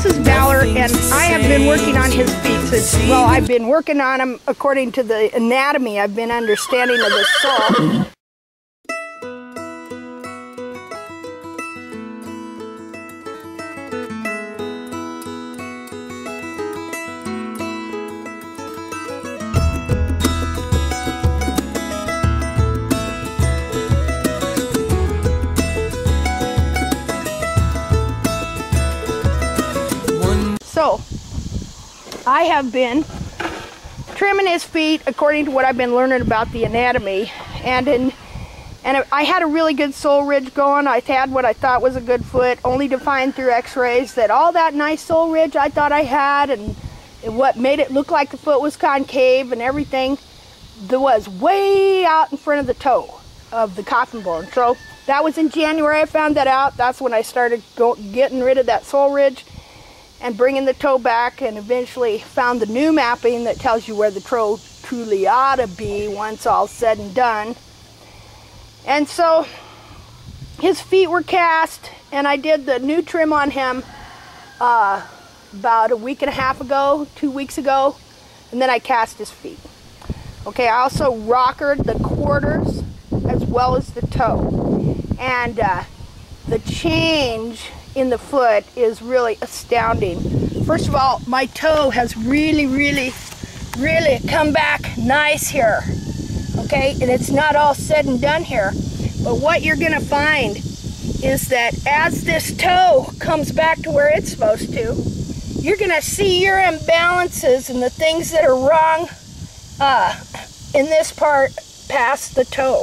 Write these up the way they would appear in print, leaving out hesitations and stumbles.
is Valor, and I have been working on his feet since, well, I've been working on him according to the anatomy. I've been understanding of the sole. So, I have been trimming his feet according to what I've been learning about the anatomy, and I had a really good sole ridge going. I had what I thought was a good foot, only to find through x-rays that all that nice sole ridge I thought I had, and what made it look like the foot was concave and everything, that was way out in front of the toe of the coffin bone. So that was in January. I found that out. That's when I started getting rid of that sole ridge and bringing the toe back, and eventually found the new mapping that tells you where the toe truly ought to be once all's said and done. And so his feet were cast, and I did the new trim on him about a week and a half ago, 2 weeks ago, and then I cast his feet. Okay, I also rockered the quarters as well as the toe, and the change in the foot is really astounding. First of all, my toe has really come back nice here. Okay, and it's not all said and done here, but what you're gonna find is that as this toe comes back to where it's supposed to, you're gonna see your imbalances and the things that are wrong in this part past the toe.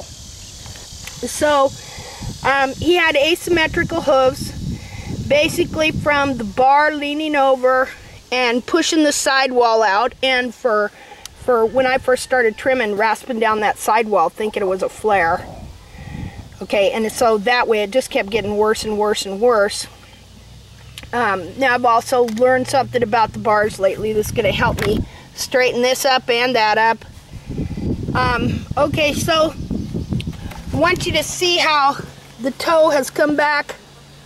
So he had asymmetrical hooves, basically from the bar leaning over and pushing the sidewall out, and for when I first started trimming, rasping down that sidewall thinking it was a flare. Okay, and so that way it just kept getting worse and worse and worse. Now I've also learned something about the bars lately that's going to help me straighten this up and that up. Okay, so I want you to see how the toe has come back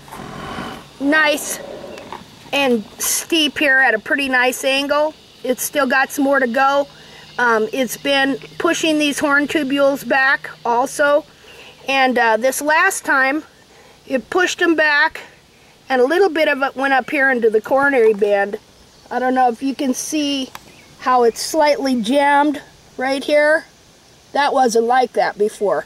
nice and steep here at a pretty nice angle. It's still got some more to go. It's been pushing these horn tubules back also, and this last time it pushed them back, and a little bit of it went up here into the coronary band. I don't know if you can see how it's slightly jammed right here. That wasn't like that before.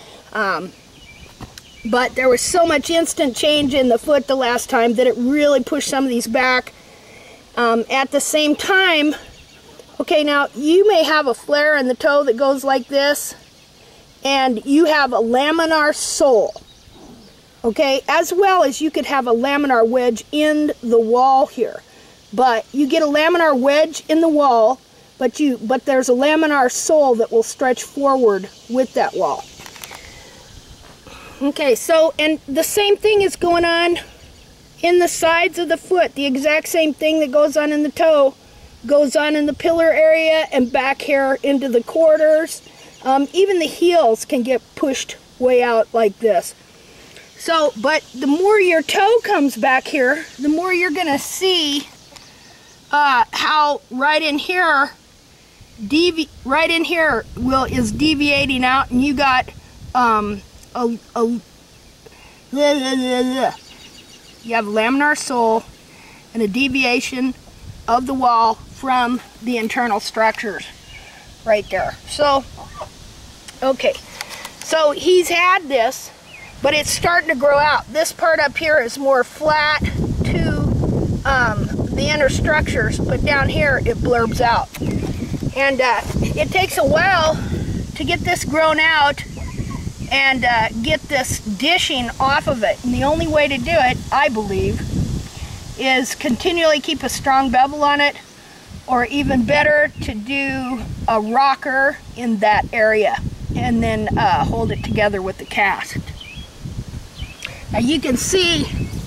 But there was so much instant change in the foot the last time that it really pushed some of these back. At the same time, okay, now you may have a flare in the toe that goes like this, and you have a laminar sole, okay, as well as you could have a laminar wedge in the wall here. But you get a laminar wedge in the wall, but there's a laminar sole that will stretch forward with that wall. Okay, so, and the same thing is going on in the sides of the foot. The exact same thing that goes on in the toe goes on in the pillar area and back here into the quarters. Even the heels can get pushed way out like this. So, but the more your toe comes back here, the more you're going to see how right in here is deviating out, and you got you have laminar sole and a deviation of the wall from the internal structures right there. So, okay, so he's had this, but it's starting to grow out. This part up here is more flat to the inner structures, but down here it blurbs out. And it takes a while to get this grown out and get this dishing off of it. And the only way to do it, I believe, is continually keep a strong bevel on it, or even better, to do a rocker in that area and then hold it together with the cast. Now you can see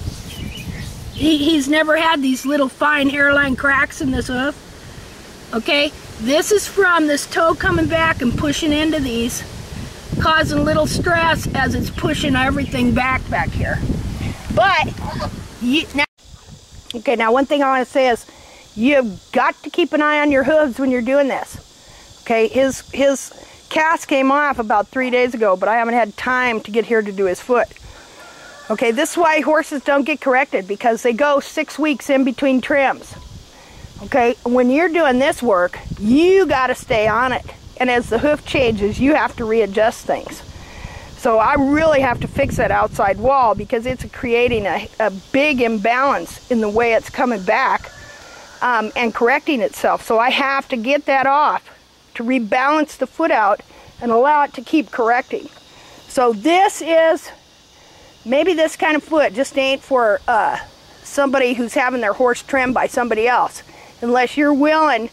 he's never had these little fine hairline cracks in this hoof. Okay, this is from this toe coming back and pushing into these, causing a little stress as it's pushing everything back here. But now, Okay, now one thing I want to say is you've got to keep an eye on your hooves when you're doing this. Okay, his cast came off about 3 days ago, but I haven't had time to get here to do his foot. Okay, this is why horses don't get corrected, because they go 6 weeks in between trims. Okay, when you're doing this work, you got to stay on it. And as the hoof changes, you have to readjust things. So I really have to fix that outside wall because it's creating a big imbalance in the way it's coming back and correcting itself. So I have to get that off to rebalance the foot out and allow it to keep correcting. So this is, maybe this kind of foot just ain't for somebody who's having their horse trimmed by somebody else. Unless you're willing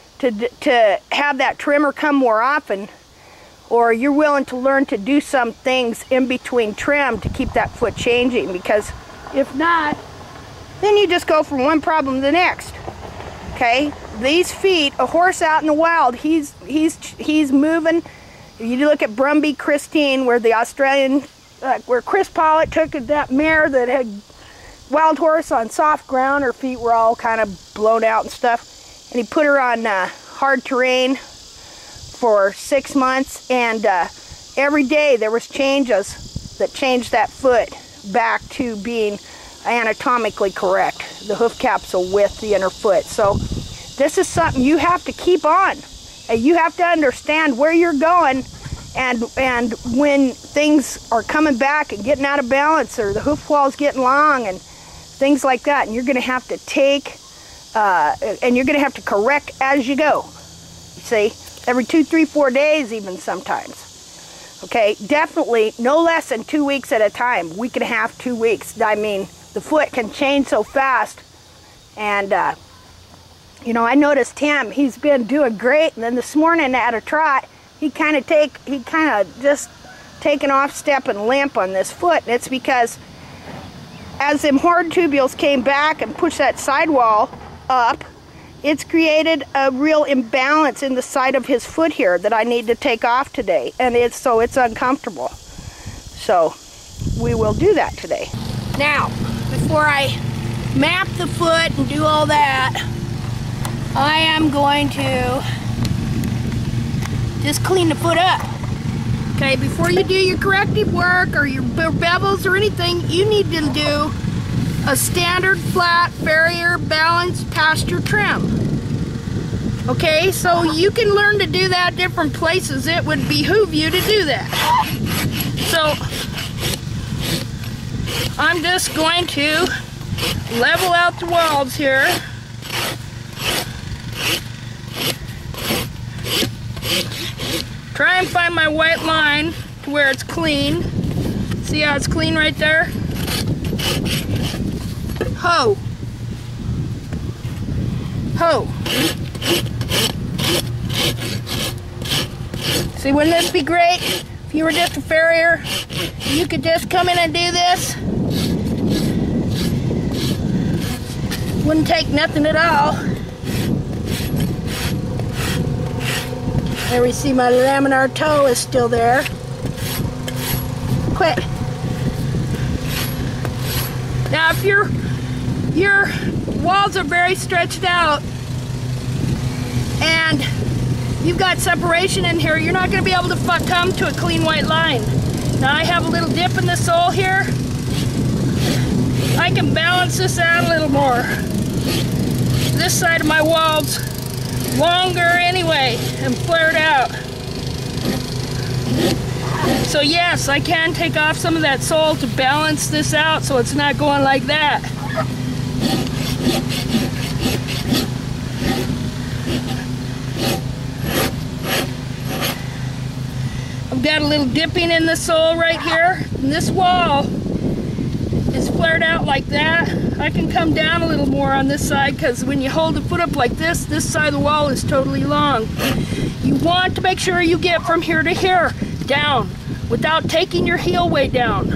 to have that trimmer come more often, or you're willing to learn to do some things in between trim to keep that foot changing, because if not, then you just go from one problem to the next. Okay, these feet, a horse out in the wild, he's moving. You look at Brumby Christine, where the Australian, where Chris Pollitt took that mare that had wild horse on soft ground, her feet were all kind of blown out and stuff, and he put her on hard terrain for 6 months, and every day there was changes that changed that foot back to being anatomically correct, the hoof capsule with the inner foot. So this is something you have to keep on, and you have to understand where you're going, and when things are coming back and getting out of balance, or the hoof wall's getting long and things like that, and you're going to have to take and you're going to have to correct as you go. You see, every 2, 3, 4 days even sometimes. Okay, definitely no less than 2 weeks at a time. Week and a half, 2 weeks. I mean, the foot can change so fast. And you know, I noticed him, he's been doing great, and then this morning at a trot, he kind of just taken off step and limp on this foot. And it's because as them horn tubules came back and pushed that sidewall up, it's created a real imbalance in the side of his foot here that I need to take off today, and it's uncomfortable. So we will do that today. Now, before I map the foot and do all that, I am going to just clean the foot up. Okay, before you do your corrective work or your bevels or anything, you need to do a standard flat farrier balanced pasture trim. Okay, so you can learn to do that different places. It would behoove you to do that. So I'm just going to level out the walls here. Try and find my white line to where it's clean. See how it's clean right there? Ho! Ho! See, wouldn't this be great? If you were just a farrier, you could just come in and do this. Wouldn't take nothing at all. There we see my laminar toe is still there. Quit. Now if your walls are very stretched out and you've got separation in here, you're not going to be able to come to a clean white line. Now I have a little dip in the sole here. I can balance this out a little more. This side of my wall's longer anyway and flared out. So yes, I can take off some of that sole to balance this out so it's not going like that. I've got a little dipping in the sole right here, and this wall is flared out like that. I can come down a little more on this side because when you hold the foot up like this side of the wall is totally long. You want to make sure you get from here to here, down, without taking your heel way down.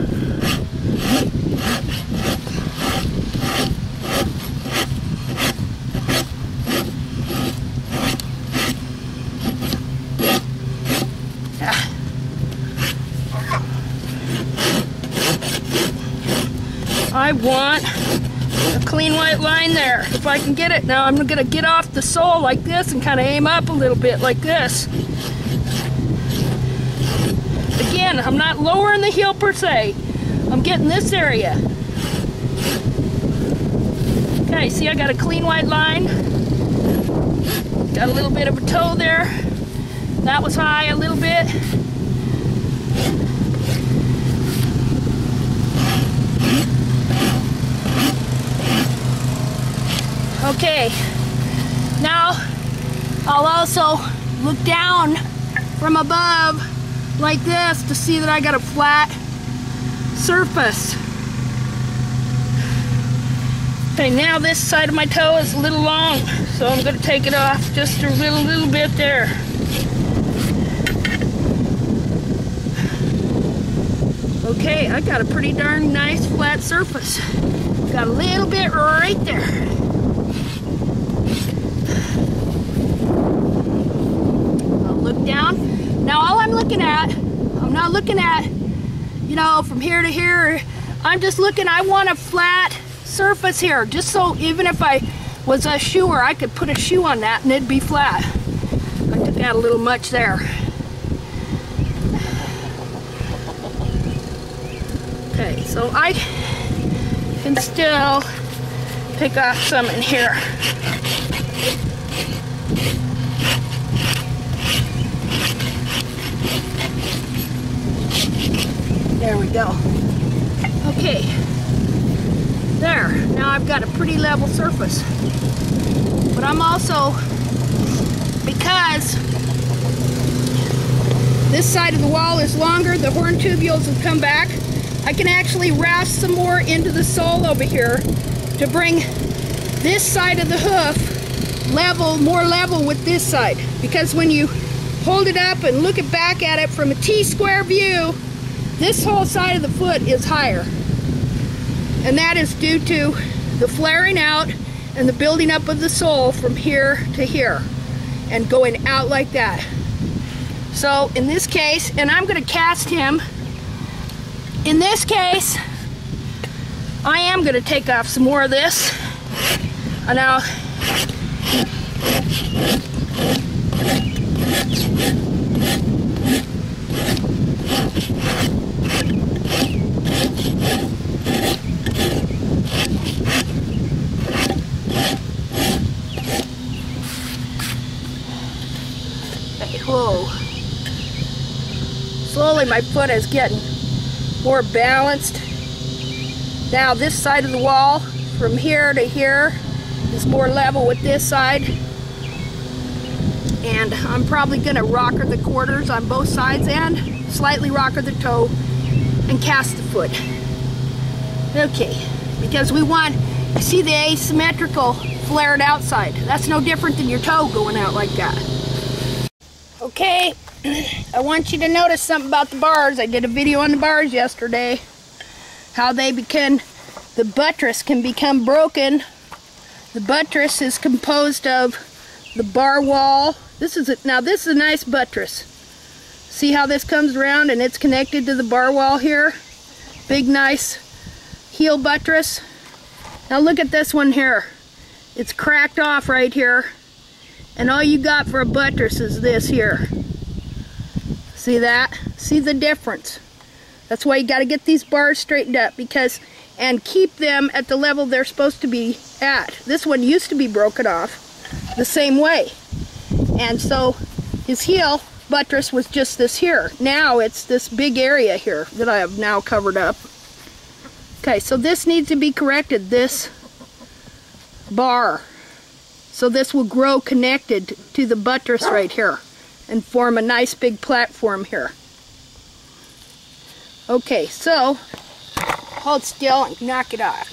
I want the clean white line there, if I can get it. Now I'm gonna get off the sole like this and kind of aim up a little bit like this. Again, I'm not lowering the heel per se. I'm getting this area. Okay, see I got a clean white line. Got a little bit of a toe there. That was high a little bit. Okay, now I'll also look down from above like this to see that I got a flat surface. Okay, now this side of my toe is a little long, so I'm going to take it off just a little bit there. Okay, I got a pretty darn nice flat surface. Got a little bit right there. Look down. Now all I'm looking at, I'm not looking at, you know, from here to here. I'm just looking, I want a flat surface here, just so even if I was a shoer, I could put a shoe on that and it'd be flat. I took out a little much there. Okay, so I can still pick off some in here. There we go. Okay. There. Now I've got a pretty level surface. But I'm also, because this side of the wall is longer, the horn tubules have come back, I can actually rasp some more into the sole over here to bring this side of the hoof level, more level with this side. Because when you hold it up and look back at it from a T-square view, this whole side of the foot is higher. And that is due to the flaring out and the building up of the sole from here to here and going out like that. So in this case, and I'm going to cast him, in this case, I am going to take off some more of this. And now, whoa. Slowly my foot is getting more balanced. Now this side of the wall from here to here is more level with this side. And I'm probably going to rocker the quarters on both sides and slightly rocker the toe and cast the foot. Okay, because we want to see the asymmetrical flared outside. That's no different than your toe going out like that. Okay, I want you to notice something about the bars. I did a video on the bars yesterday. How they the buttress can become broken. The buttress is composed of the bar wall. Now this is a nice buttress. See how this comes around and it's connected to the bar wall here? Big nice heel buttress. Now look at this one here. It's cracked off right here. And all you got for a buttress is this here. See that? See the difference? That's why you got to get these bars straightened up, and keep them at the level they're supposed to be at. This one used to be broken off the same way. And so his heel buttress was just this here. Now it's this big area here that I have now covered up. Okay, so this needs to be corrected, this bar. So this will grow connected to the buttress right here and form a nice big platform here. Okay, so hold still and knock it off.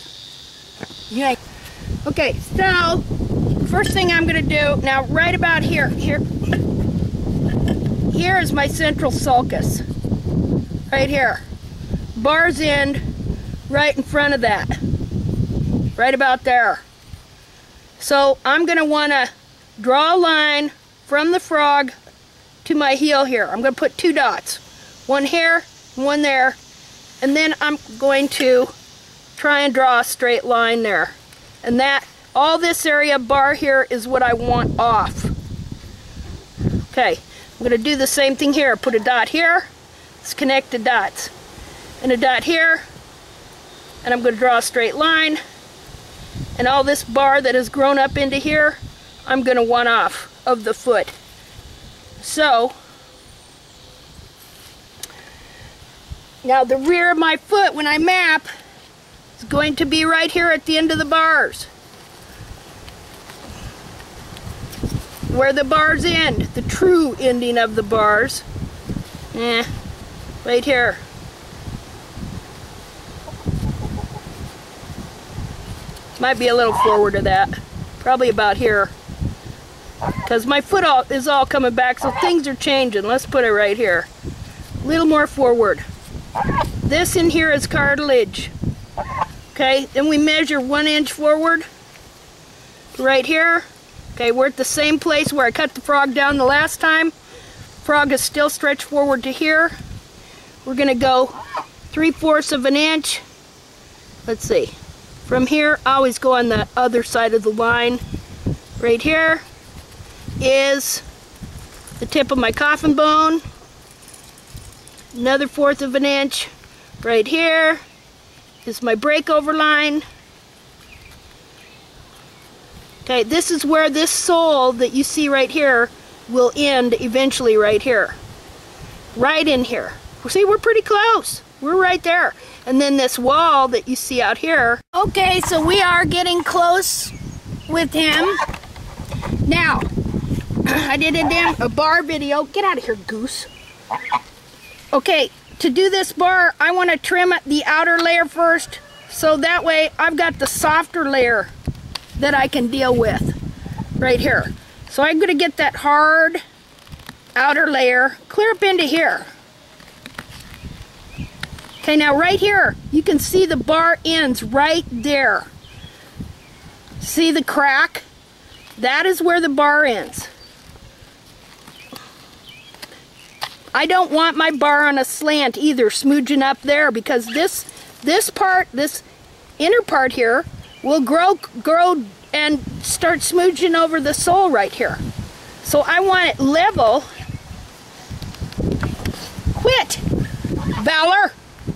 Okay, so first thing I'm going to do, now right about here is my central sulcus. Right here. Bar's end right in front of that. Right about there. So I'm going to want to draw a line from the frog to my heel here. I'm going to put 2 dots. One here, one there. And then I'm going to try and draw a straight line there. And that, all this area bar here is what I want off. Okay, I'm going to do the same thing here. Put a dot here. Let's connect the dots. And a dot here. And I'm going to draw a straight line. And all this bar that has grown up into here, I'm going to want off of the foot. So, now the rear of my foot, when I map, is going to be right here at the end of the bars. Where the bars end, the true ending of the bars. Right here. Might be a little forward of that. Probably about here. Because my foot is all coming back, so things are changing. Let's put it right here. A little more forward. This in here is cartilage. Okay, then we measure 1 inch forward. Right here. Okay, we're at the same place where I cut the frog down the last time. Frog is still stretched forward to here. We're going to go 3/4 of an inch. Let's see. From here, I always go on the other side of the line. Right here is the tip of my coffin bone. Another 1/4 of an inch. Right here is my breakover line. Okay, this is where this sole that you see right here will end eventually right here. Right in here. See, we're pretty close. We're right there. And then this wall that you see out here. Okay, so we are getting close with him. Now, I did a bar video. Get out of here, goose. Okay, to do this bar, I want to trim the outer layer first, so that way I've got the softer layer that I can deal with right here. So I'm going to get that hard outer layer clear up into here. Okay, now right here, you can see the bar ends right there. See the crack? That is where the bar ends. I don't want my bar on a slant either, smooching up there, because this inner part here will grow and start smooching over the sole right here. So I want it level. Quit, Valor.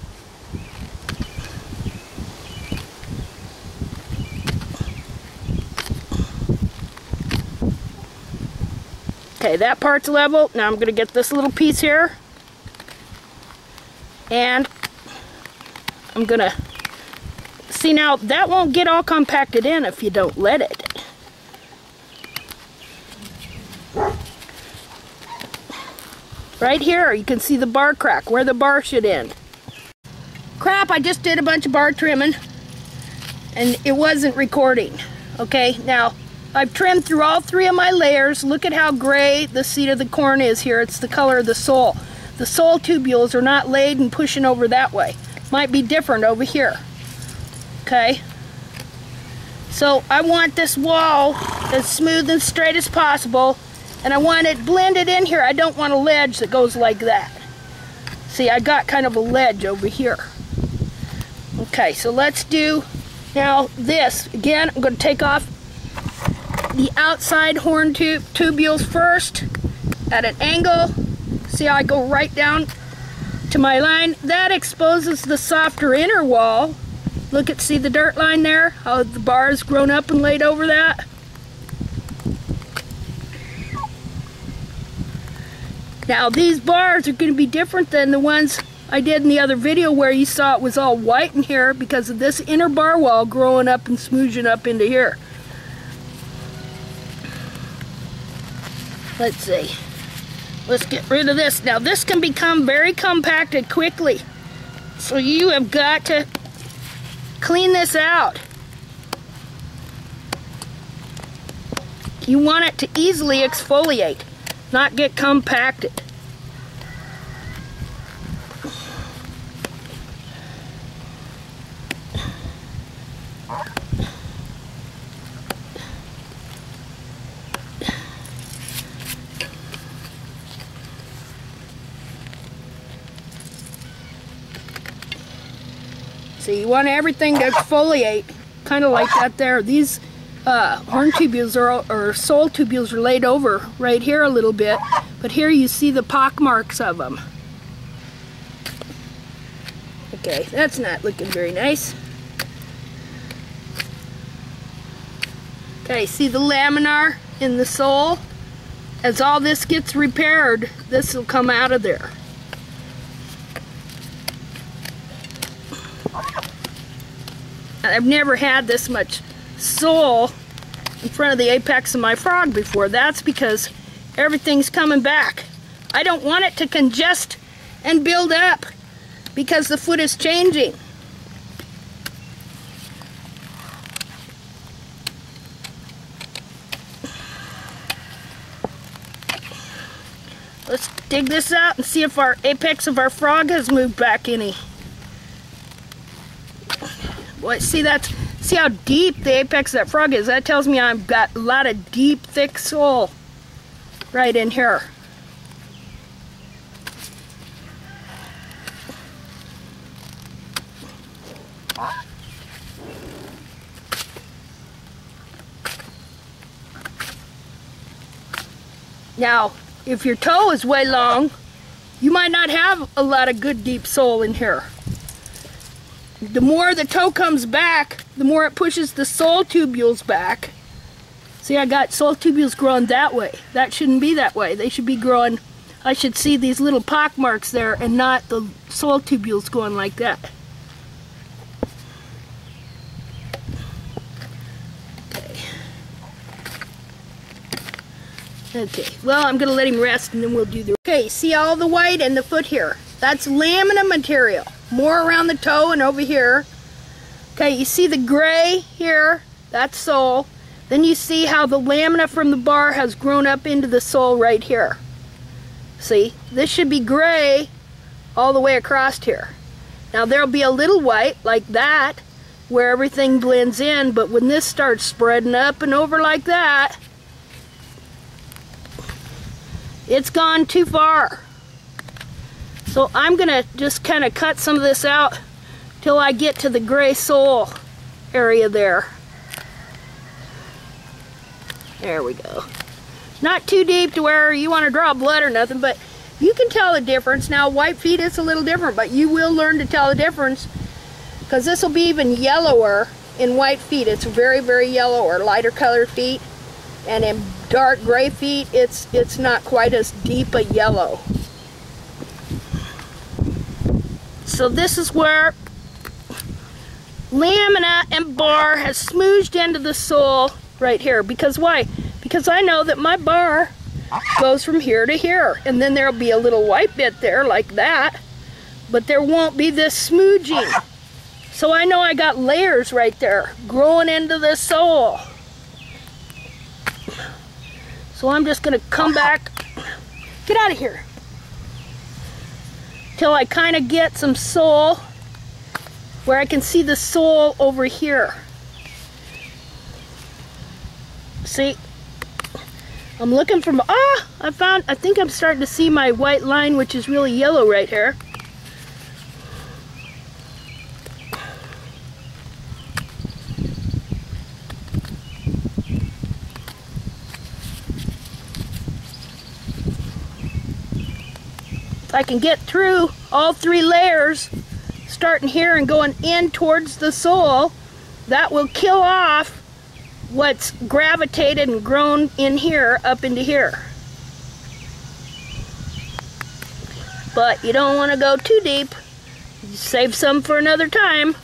Okay, that part's level. Now I'm going to get this little piece here. And I'm going to... See, now that won't get all compacted in if you don't let it. Right here, you can see the bar crack, where the bar should end. Crap, I just did a bunch of bar trimming. And it wasn't recording. Okay, now... I've trimmed through all 3 of my layers. Look at how gray the seed of the corn is here. It's the color of the sole. The sole tubules are not laid and pushing over that way. Might be different over here. Okay? So I want this wall as smooth and straight as possible, and I want it blended in here. I don't want a ledge that goes like that. See, I got kind of a ledge over here. Okay, so let's do now this. Again, I'm going to take off the outside horn tubules first at an angle. See how I go right down to my line? That exposes the softer inner wall. Look at, see the dirt line there? How the bar has grown up and laid over that. Now these bars are going to be different than the ones I did in the other video where you saw it was all white in here because of this inner bar wall growing up and smooching up into here. Let's see. Let's get rid of this. Now this can become very compacted quickly. So you have got to clean this out. You want it to easily exfoliate, not get compacted. So you want everything to exfoliate. kind of like that there. These horn tubules or sole tubules are laid over right here a little bit, but here you see the pock marks of them. Okay, that's not looking very nice. Okay, see the laminar in the sole? As all this gets repaired, this will come out of there. I've never had this much sole in front of the apex of my frog before. That's because everything's coming back. I don't want it to congest and build up because the foot is changing. Let's dig this out and see if our apex of our frog has moved back any. Boy, see how deep the apex of that frog is. That tells me I've got a lot of deep, thick sole right in here. Now, if your toe is way long, you might not have a lot of good deep sole in here. The more the toe comes back, the more it pushes the sole tubules back. See, I got sole tubules growing that way. That shouldn't be that way. They should be growing, I should see these little pock marks there and not the sole tubules going like that. Okay, well, I'm going to let him rest and then we'll do the... Okay, see all the white and the foot here? That's lamina material. More around the toe and over here. Okay, you see the gray here? That's sole. Then you see how the lamina from the bar has grown up into the sole right here. See? This should be gray all the way across here. Now there'll be a little white like that where everything blends in, but when this starts spreading up and over like that, it's gone too far. So I'm gonna just kind of cut some of this out till I get to the gray sole area there. There we go. Not too deep to where you want to draw blood or nothing, but you can tell the difference. Now white feet is a little different, but you will learn to tell the difference because this will be even yellower in white feet. It's very, very yellow or lighter colored feet. And in dark gray feet, it's not quite as deep a yellow. So this is where lamina and bar has smooshed into the sole right here. Because why? Because I know that my bar goes from here to here. And then there'll be a little white bit there like that. But there won't be this smooching. So I know I got layers right there growing into the sole. So I'm just going to come back, get out of here, till I kind of get some sole where I can see the sole over here. See, I'm looking for, I think I'm starting to see my white line, which is really yellow right here. I can get through all three layers, starting here and going in towards the sole, that will kill off what's gravitated and grown in here up into here. But you don't want to go too deep. You save some for another time.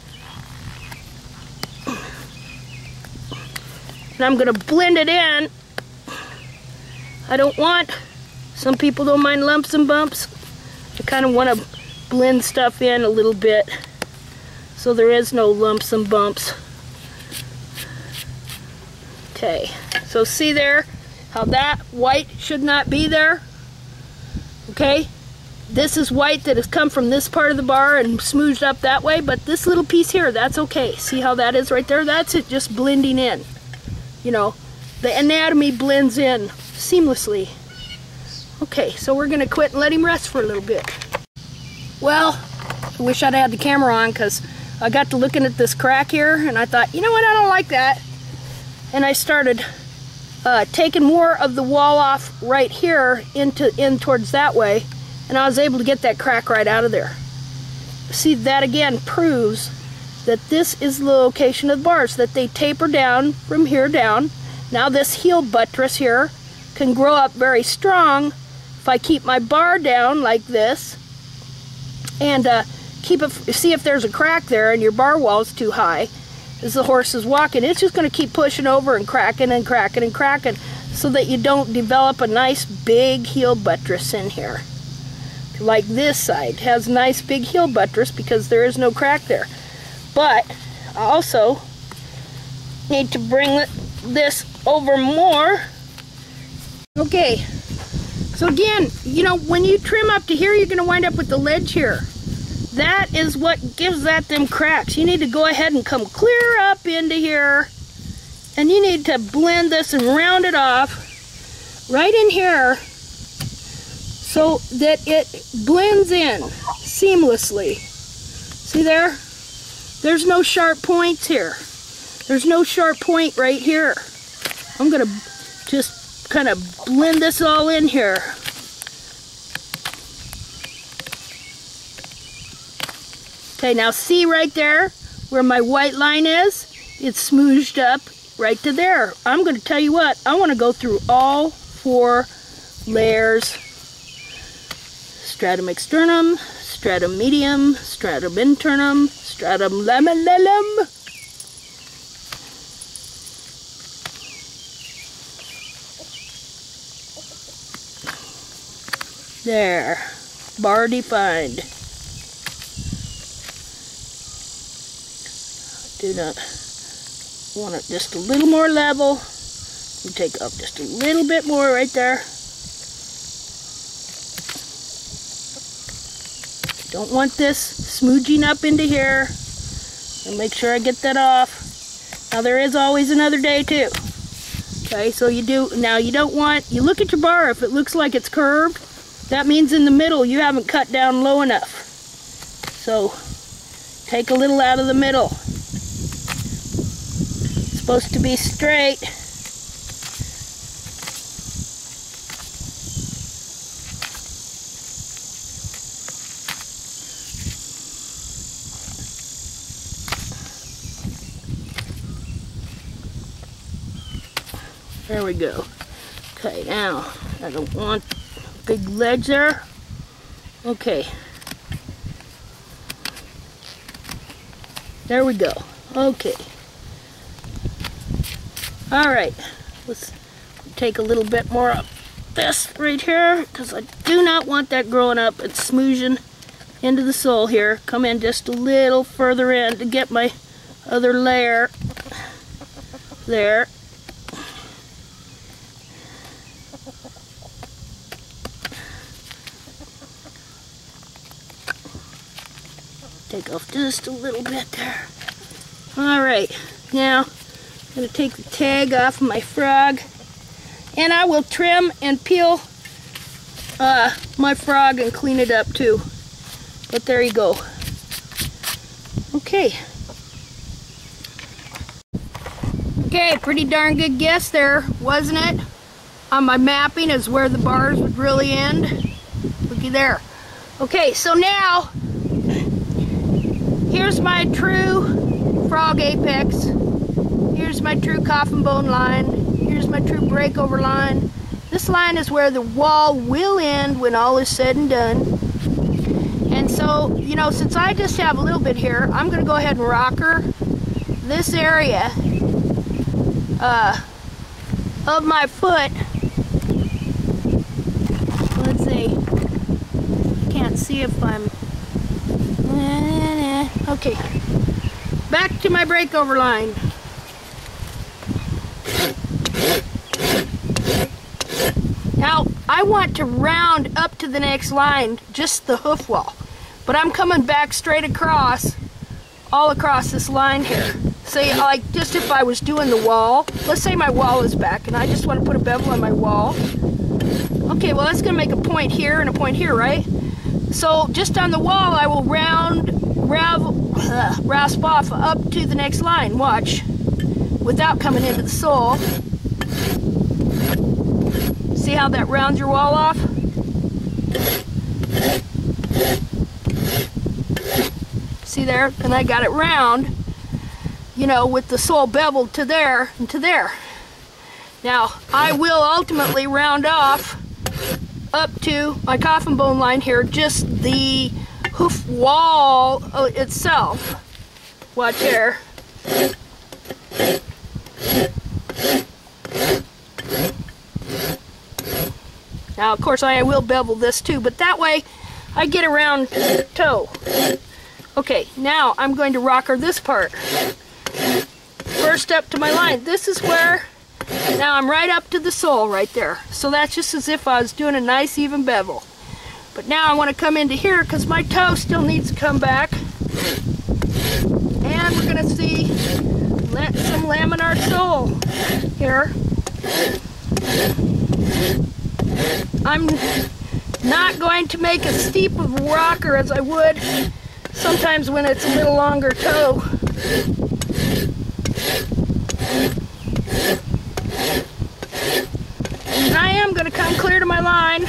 And I'm going to blend it in. I don't want... Some people don't mind lumps and bumps. I kind of want to blend stuff in a little bit so there is no lumps and bumps. Okay, so see there how that white should not be there? Okay, this is white that has come from this part of the bar and smoothed up that way, but this little piece here, that's okay. See how that is right there? That's it just blending in. You know, the anatomy blends in seamlessly. Okay, so we're going to quit and let him rest for a little bit. Well, I wish I'd had the camera on because I got to looking at this crack here, and I thought, you know what, I don't like that. And I started taking more of the wall off right here in towards that way, and I was able to get that crack right out of there. See, that again proves that this is the location of the bars, that they taper down from here down. Now this heel buttress here can grow up very strong if I keep my bar down like this and see if there's a crack there and your bar wall is too high. As the horse is walking, it's just going to keep pushing over and cracking and cracking and cracking so that you don't develop a nice big heel buttress in here. Like this side has nice big heel buttress because there is no crack there. But I also need to bring this over more. Okay, so again, you know, when you trim up to here, you're going to wind up with the ledge here. That is what gives that them cracks. You need to go ahead and come clear up into here, and you need to blend this and round it off right in here so that it blends in seamlessly. See there? There's no sharp points here. There's no sharp point right here. I'm gonna just kind of blend this all in here. Okay, now see right there where my white line is? It's smoothed up right to there. I'm going to tell you what, I want to go through all 4 layers. Stratum externum, stratum medium, stratum internum, stratum lamellum. There, bar defined. Do not want it just a little more level. You take off just a little bit more right there. Don't want this smooching up into here. And make sure I get that off. Now there is always another day too. Okay, so you don't want, you look at your bar, if it looks like it's curved, that means in the middle you haven't cut down low enough. So take a little out of the middle. Supposed to be straight. There we go. Okay, now I don't want big ledge there. Okay. There we go. Okay. Alright, let's take a little bit more of this right here, because I do not want that growing up and smooshing into the sole here. Come in just a little further in to get my other layer there. Take off just a little bit there. Alright, now I'm going to take the tag off my frog, and I will trim and peel my frog and clean it up too. But there you go. Okay. Okay, pretty darn good guess there, wasn't it? On my mapping is where the bars would really end. Looky there. Okay, so now here's my true frog apex. Here's my true coffin bone line. Here's my true breakover line. This line is where the wall will end when all is said and done. And so, you know, since I just have a little bit here, I'm going to go ahead and rocker this area of my foot. Let's see. I can't see if I'm... Okay. Back to my breakover line. Now, I want to round up to the next line, just the hoof wall. But I'm coming back straight across, all across this line here. Say, like, just if I was doing the wall, let's say my wall is back, and I just want to put a bevel on my wall. Okay, well, that's going to make a point here and a point here, right? So, just on the wall, I will round rasp off up to the next line. Watch. Without coming into the sole. See how that rounds your wall off? See there? And I got it round, you know, with the sole beveled to there and to there. Now, I will ultimately round off up to my coffin bone line here, just the hoof wall itself. Watch here. Now, of course, I will bevel this too, but that way I get a round toe. Okay, now I'm going to rocker this part. First up to my line. This is where, now I'm right up to the sole right there. So that's just as if I was doing a nice even bevel. But now I want to come into here because my toe still needs to come back. And we're going to see some laminar sole here. I'm not going to make as steep of a rocker as I would sometimes when it's a little longer toe. And I am going to come clear to my line.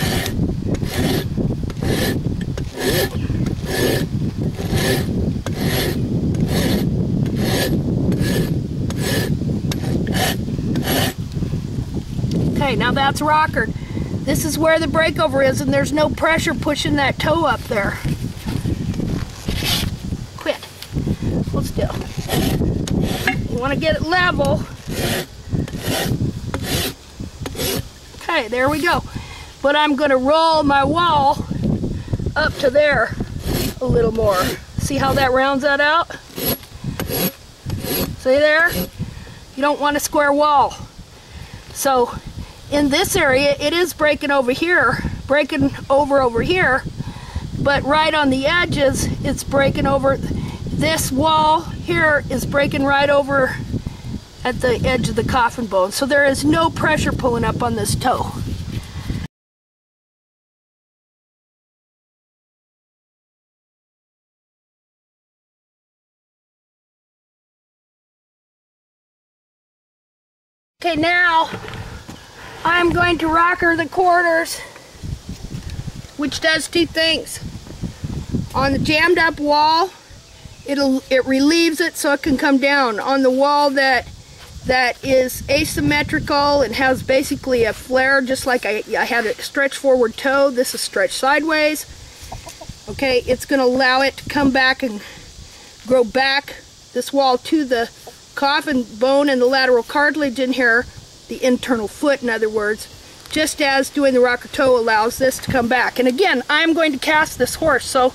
Okay, now that's rockered. This is where the breakover is, and there's no pressure pushing that toe up there. Quit. Hold still. You want to get it level. Okay, there we go. But I'm going to roll my wall up to there a little more. See how that rounds that out? See there? You don't want a square wall. So in this area, it is breaking over here, over here, but right on the edges, it's breaking over. This wall here is breaking right over at the edge of the coffin bone. So there is no pressure pulling up on this toe. Okay, now I'm going to rocker the quarters, which does two things. On the jammed up wall, it relieves it so it can come down. On the wall that is asymmetrical and has basically a flare, just like I had a stretch forward toe, this is stretched sideways. Okay, it's going to allow it to come back and grow back this wall to the coffin bone and the lateral cartilage in here, the internal foot in other words, just as doing the rocker toe allows this to come back. And again, I'm going to cast this horse, so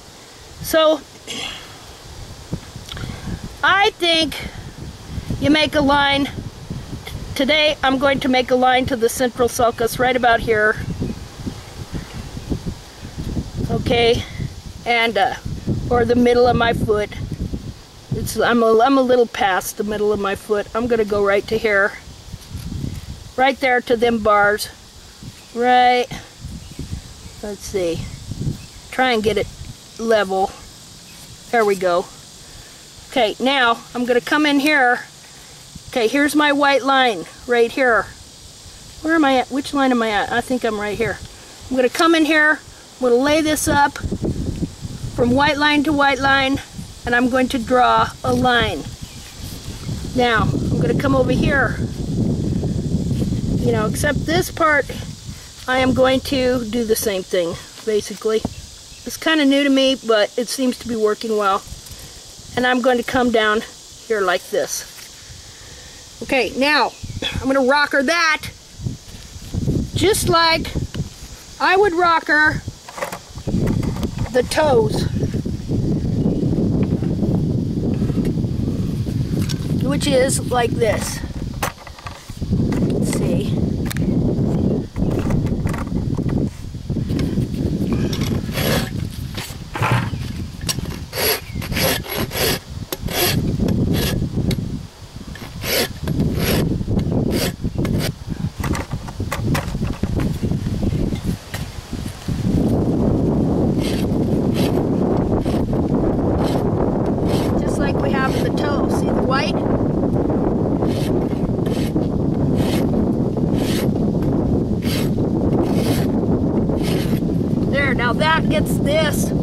I think you make a line. Today I'm going to make a line to the central sulcus right about here. Okay, and or the middle of my foot. I'm a little past the middle of my foot. I'm going to go right to here. Right there to them bars. Right. Let's see. Try and get it level. There we go. Okay, now I'm going to come in here. Okay, here's my white line right here. Where am I at? Which line am I at? I think I'm right here. I'm going to come in here. I'm going to lay this up from white line to white line. And I'm going to draw a line. Now, I'm going to come over here. You know, except this part, I am going to do the same thing, basically. It's kind of new to me, but it seems to be working well. And I'm going to come down here like this. Okay, now, I'm going to rocker that just like I would rocker the toes. Which is like this. Let's see.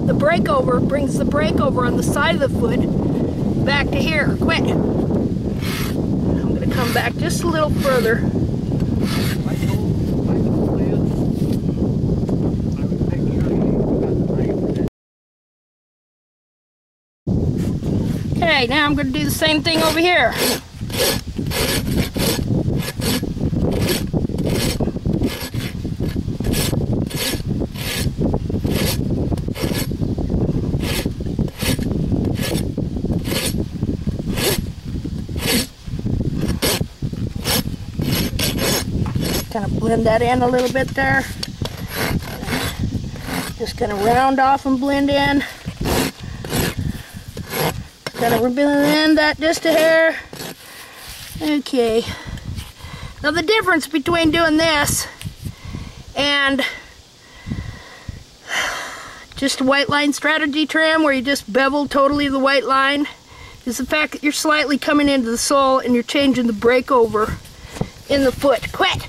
the breakover, brings the breakover on the side of the foot back to here. Quit. I'm going to come back just a little further. Okay, now I'm going to do the same thing over here. Kind of blend that in a little bit there. Just going to round off and blend in. Kind of blend that just a hair. Okay. Now the difference between doing this and just a white line strategy trim where you just bevel totally the white line is the fact that you're slightly coming into the sole and you're changing the breakover in the foot. Quit!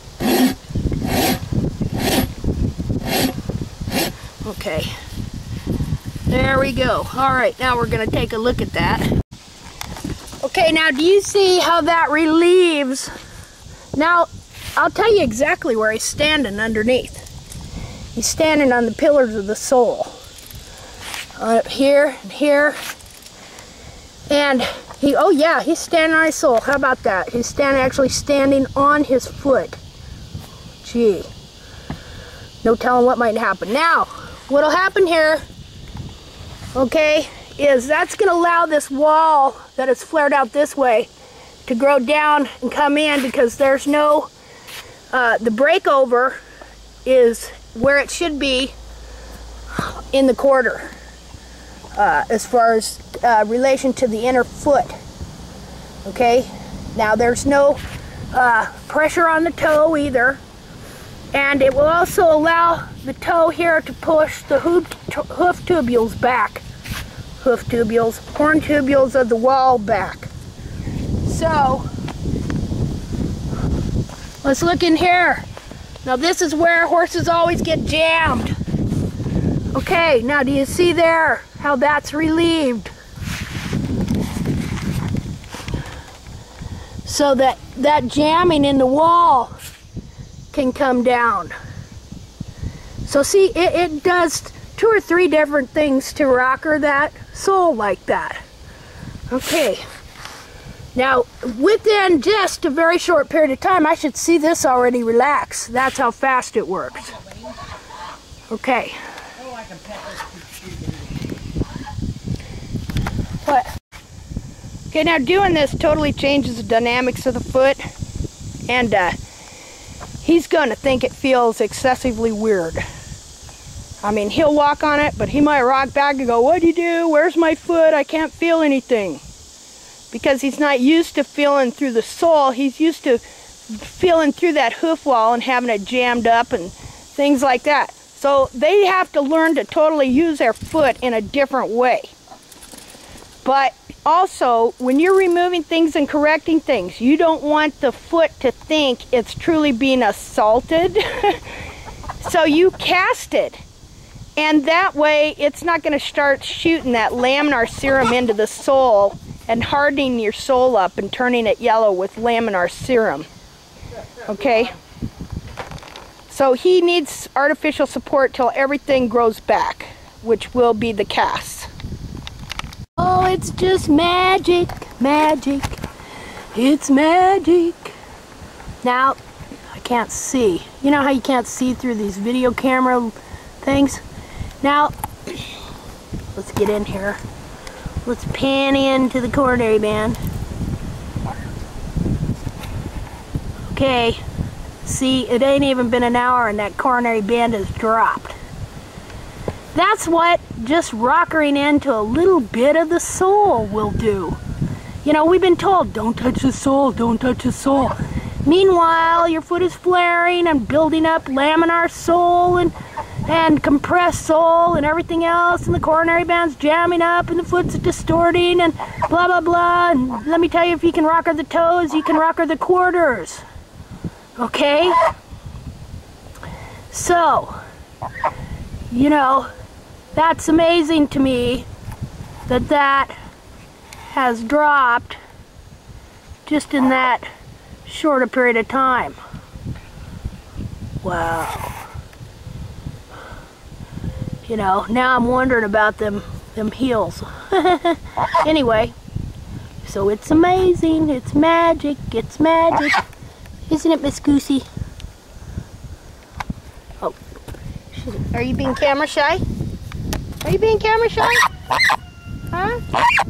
Okay, there we go. All right, now we're going to take a look at that. Okay, now do you see how that relieves? Now, I'll tell you exactly where he's standing underneath. He's standing on the pillars of the sole. Up here and here. And oh yeah, he's standing on his sole. How about that? He's actually standing on his foot. Gee, no telling what might happen. Now, what'll happen here, okay, is that's going to allow this wall that is flared out this way to grow down and come in, because there's no, the breakover is where it should be in the quarter, as far as relation to the inner foot. Okay, now there's no pressure on the toe either. And it will also allow the toe here to push the hoof tubules back. Hoof tubules, horn tubules of the wall back. So, let's look in here. Now this is where horses always get jammed. Okay, now do you see there how that's relieved? So that jamming in the wall can come down. So see, it does 2 or 3 different things to rocker that sole like that. Okay, now within just a very short period of time, I should see this already relax. That's how fast it works. Okay. What? Okay, now doing this totally changes the dynamics of the foot, and he's going to think it feels excessively weird. I mean, he'll walk on it, but he might rock back and go, "What'd you do? Where's my foot? I can't feel anything." Because he's not used to feeling through the sole. He's used to feeling through that hoof wall and having it jammed up and things like that. So they have to learn to totally use their foot in a different way. But also, when you're removing things and correcting things, you don't want the foot to think it's truly being assaulted. So you cast it. And that way, it's not going to start shooting that laminar serum into the sole and hardening your sole up and turning it yellow with laminar serum. Okay? So he needs artificial support till everything grows back, which will be the cast. Oh, it's just magic, magic. It's magic. Now, I can't see. You know how you can't see through these video camera things? Now, let's get in here. Let's pan into the coronary band. Okay, see, it ain't even been an hour and that coronary band has dropped. That's what just rockering into a little bit of the sole will do. You know, we've been told, don't touch the sole, don't touch the sole. Meanwhile, your foot is flaring and building up laminar sole and compressed sole and everything else, and the coronary band's jamming up and the foot's distorting and blah blah blah. And let me tell you, if you can rocker the toes, you can rocker the quarters. Okay? So, you know, That's amazing to me that that has dropped just in that short a period of time. Wow. You know, now I'm wondering about them heels. Anyway, so it's amazing. It's magic. It's magic. Isn't it, Miss Goosey? Oh. Are you being camera shy? Are you being camera shy? Huh?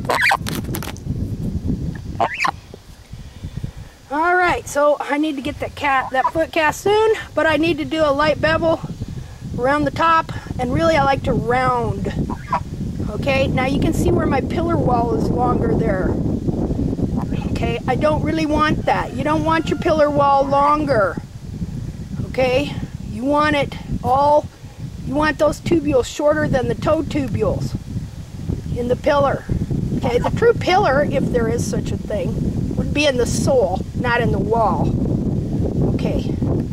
Alright, so I need to get that foot cast soon, but I need to do a light bevel around the top, and really I like to round. Okay, now you can see where my pillar wall is longer there. Okay, I don't really want that. You don't want your pillar wall longer. Okay, you want it all, you want those tubules shorter than the toe tubules in the pillar. Okay, the true pillar, if there is such a thing, would be in the sole, not in the wall. Okay.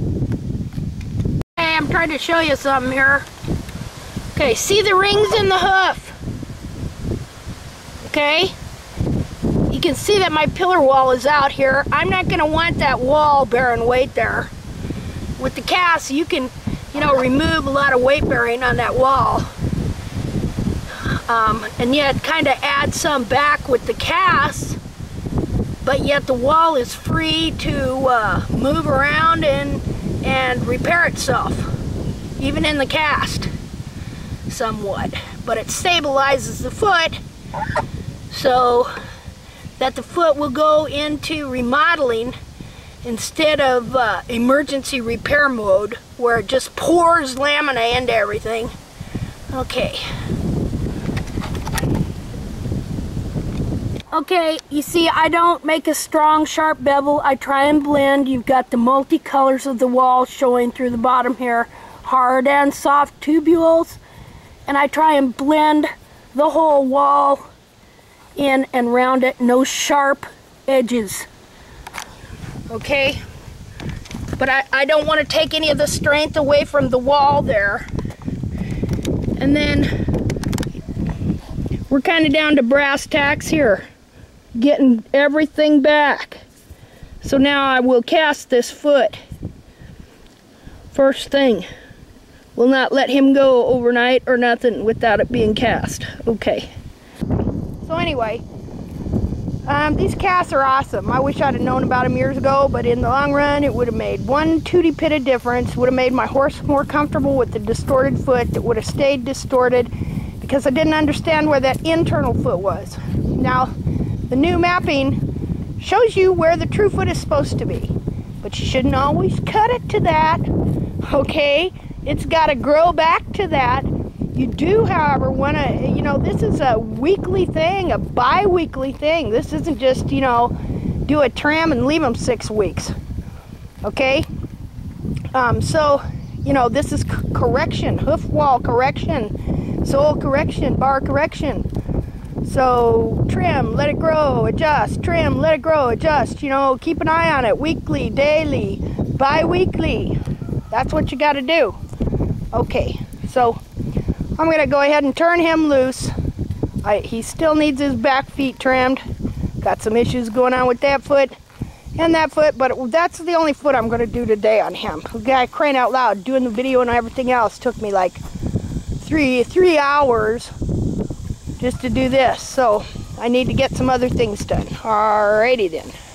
Hey, I'm trying to show you something here. Okay, see the rings in the hoof? Okay? You can see that my pillar wall is out here. I'm not going to want that wall bearing weight there. With the cast, you can, you know, remove a lot of weight bearing on that wall. And yet kind of add some back with the cast, but yet the wall is free to move around and repair itself, even in the cast, somewhat. But it stabilizes the foot so that the foot will go into remodeling instead of emergency repair mode, where it just pours laminate into everything. Okay. Okay, you see, I don't make a strong, sharp bevel. I try and blend. You've got the multicolors of the wall showing through the bottom here. Hard and soft tubules. And I try and blend the whole wall in and round it. No sharp edges. Okay? But I don't want to take any of the strength away from the wall there. And then we're kind of down to brass tacks here, getting everything back. So now I will cast this foot first thing. Will not let him go overnight or nothing without it being cast. Okay. So anyway, these casts are awesome. I wish I'd have known about them years ago, but in the long run it would have made one tootie pit of difference. Would have made my horse more comfortable with the distorted foot that would have stayed distorted, because I didn't understand where that internal foot was. Now, the new mapping shows you where the true foot is supposed to be, but you shouldn't always cut it to that, okay? It's got to grow back to that. You do, however, want to, you know, this is a weekly thing, a bi-weekly thing. This isn't just, you know, do a trim and leave them 6 weeks, okay? So, you know, this is correction, hoof wall correction, sole correction, bar correction. So trim, let it grow, adjust, trim, let it grow, adjust, you know, keep an eye on it, weekly, daily, bi-weekly. That's what you got to do. Okay, so I'm going to go ahead and turn him loose. He still needs his back feet trimmed. Got some issues going on with that foot and that foot, but that's the only foot I'm going to do today on him. The guy, crying out loud, doing the video and everything else took me like three hours just to do this. So I need to get some other things done. Alrighty then.